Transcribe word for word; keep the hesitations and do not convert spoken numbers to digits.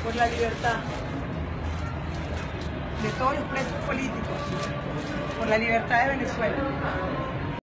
por la libertad de todos los presos políticos, por la libertad de Venezuela.